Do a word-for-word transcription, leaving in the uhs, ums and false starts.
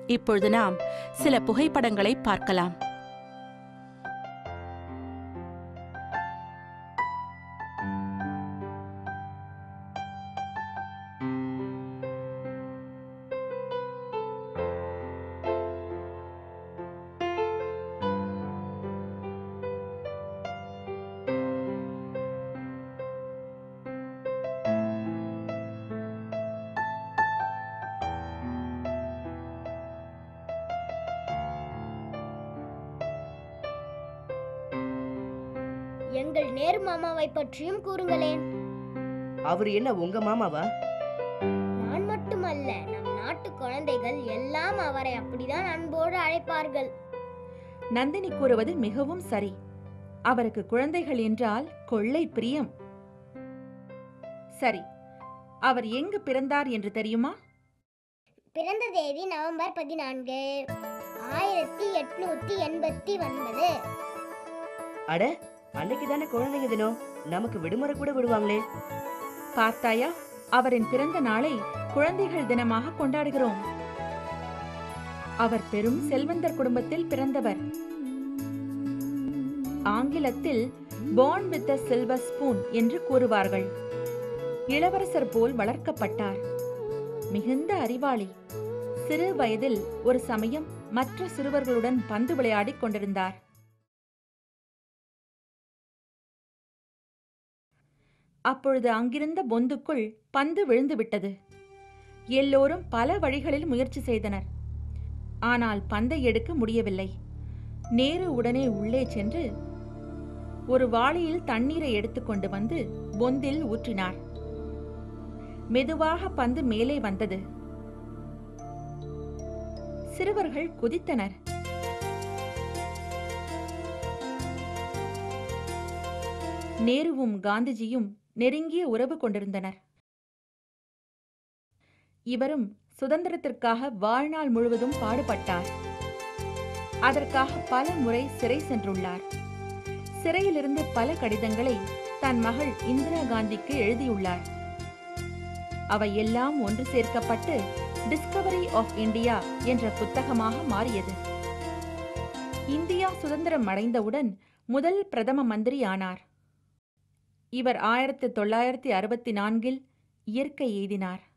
இப்பொழுது நாம் சில புகைப்படங்களை பார்க்கலாம். எங்கள் நேரு மாமாவை பற்றியும் கூறுங்களேன். அவர் என்ன உங்க மாமாவா? நான் மட்டுமல்ல, நம் நாட்டு குழந்தைகள் எல்லாம் அவரை அப்படிதான் அன்போடு அழைப்பார்கள். நந்தினி கூறுவது மிகவும் சரி. அவருக்கு குழந்தைகள் என்றால் கொள்ளை பிரியம். சரி, அவர் எங்கு பிறந்தார் என்று தெரியுமா? பிறந்த தேதி நவம்பர் பதினான்கு ஆயிரத்தி எட்நூத்தி எண்பத்தி ஒன்பது. அட, அன்னைக்கு தானே குழந்தைங்க தினம். நமக்கு விடுமுறை கூட விடுவாங்களே. பார்த்தாயா, அவரின் பிறந்த நாளை குழந்தைகள் தினமாக கொண்டாடுகிறோம். அவர் பெரும் செல்வந்தர் குடும்பத்தில் பிறந்தவர். ஆங்கிலத்தில் born with a silver spoon என்று கூறுவார்கள். இளவரசர் போல் வளர்க்கப்பட்டார். மிகுந்த அறிவாளி. சிறு வயதில் ஒரு சமயம் மற்ற சிறுவர்களுடன் பந்து விளையாடிக் கொண்டிருந்தார். அப்பொழுது அங்கிருந்த பொந்துக்குள் பந்து விழுந்து விட்டது. எல்லோரும் பல வழிகளில் முயற்சி செய்தனர். ஆனால் பந்தை எடுக்க முடியவில்லை. நேரு உடனே உள்ளே சென்று ஒரு வாளியில் தண்ணீரை எடுத்துக்கொண்டு வந்து பொந்தில் ஊற்றினார். மெதுவாக பந்து மேலே வந்தது. சிறுவர்கள் குதித்தனர். நேருவும் காந்திஜியும் நெருங்கிய உறவு கொண்டிருந்தனர். இவரும் சுதந்திரத்திற்காக வாழ்நாள் முழுவதும் பாடுபட்டார். அதற்காக பல முறை சிறை சென்றுள்ளார். சிறையிலிருந்து பல கடிதங்களை தன் மகள் இந்திரா காந்திக்கு எழுதியுள்ளார். அவை எல்லாம் ஒன்று சேர்க்கப்பட்டு டிஸ்கவரி ஆஃப் இந்தியா என்ற புத்தகமாக மாறியது. இந்தியா சுதந்திரம் அடைந்தவுடன் முதல் பிரதம மந்திரி ஆனார். இவர் ஆயிரத்தி தொள்ளாயிரத்தி அறுபத்தி நான்கில் இயற்கை எய்தினார்.